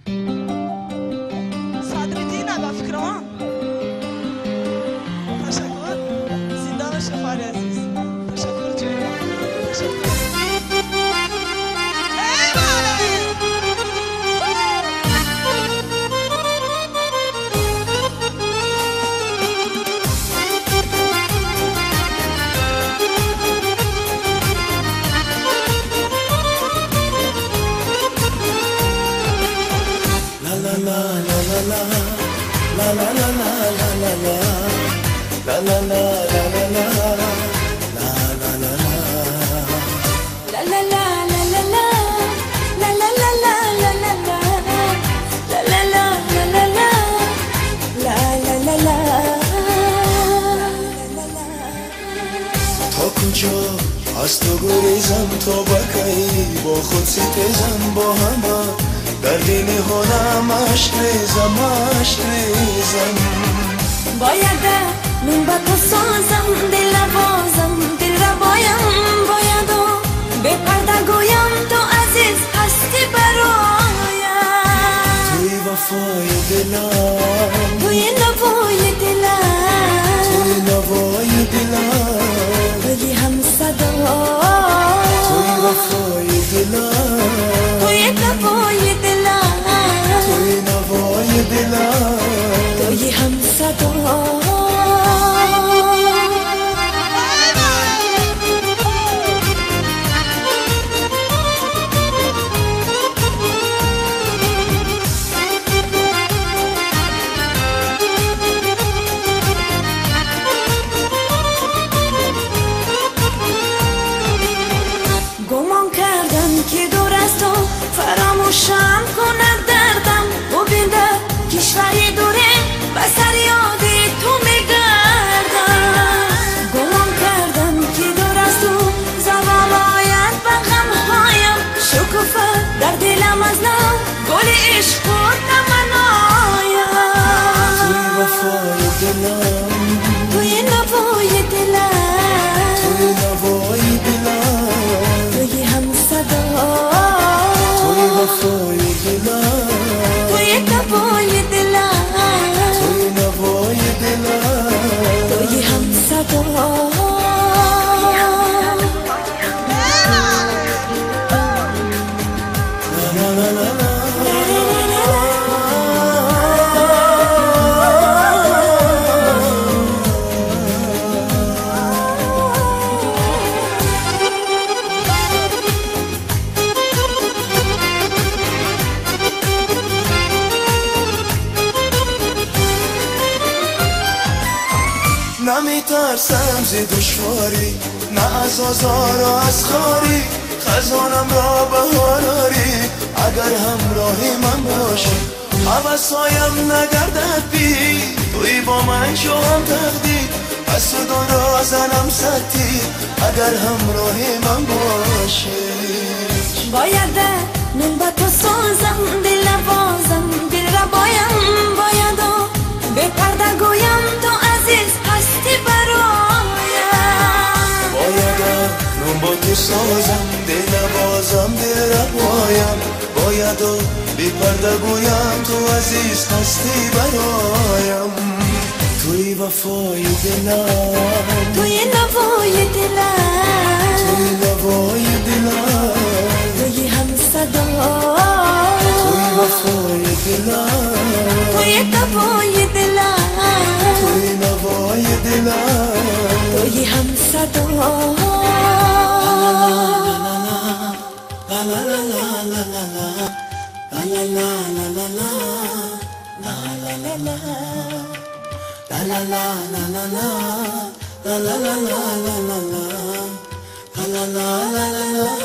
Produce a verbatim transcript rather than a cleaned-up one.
صدرالدین على فكرة ها تشكر زندان شفاري عزيز تشكر جميعا تشكر از تو گریزم تا بکی با خود ستیزم با همه در دل هنم عشق ریزم عشق ریزم باید من با تو سازم دل بازم دل را بایم باید و به پرده گویم تو عزیز هستی برایم توی وفای دلم توی نوای دلم توی نوای دلم توی هم صدا توی وفای دلم توی نوای دلم توی نوای دلم توی هم صدا فراموشم کند دردم و بینده کشوری دوره بسر یاد تو میگردم گمان کردم که دور از تو زوال آید به غمهایم شکوفه در دلم از نو گل عشق و تمنایم توی وفای دلم توی نوای دلم توی نوای دلم توی هم صدا توی دلم توی نوای دلم توی نوای دلم توی هم صدا نمیترسم ز دشواری نه از آزار و از خاری خزانم را بهار آری اگر همراهی من باشی حوثایم نگردد بی توی با من شو هم تقدیر از تو دو زنم ستی اگر همراهی من باشی باید من با تو سازم دل بازم دل را بایم باید و به پرده گویم تو عزیز هستی برایم باید من با تو سازم دل بازم دل را بایم باید و بی پرده گویم تو عزیز هستی برایم توی وفای دلم توی نوای دلم توی نوای دلم توی هم صدا توی وفای دلم توی نوای دلم توی نوای دلم توی هم صدا la la la la la la la la la la la la la la